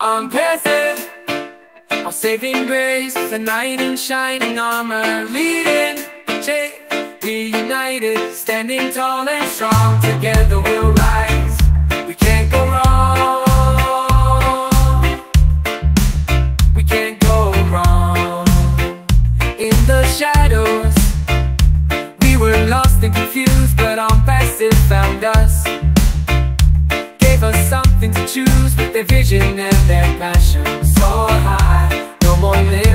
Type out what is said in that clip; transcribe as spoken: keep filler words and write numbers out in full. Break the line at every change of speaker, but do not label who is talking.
Onpassive, our saving grace, the knight in shining armor, leading the chase, reunited, standing tall and strong. Together we'll rise, we can't go wrong. We can't go wrong. In the shadows, we were lost and confused, but Onpassive found us, gave us something to choose. With their vision and their passion so high, no more living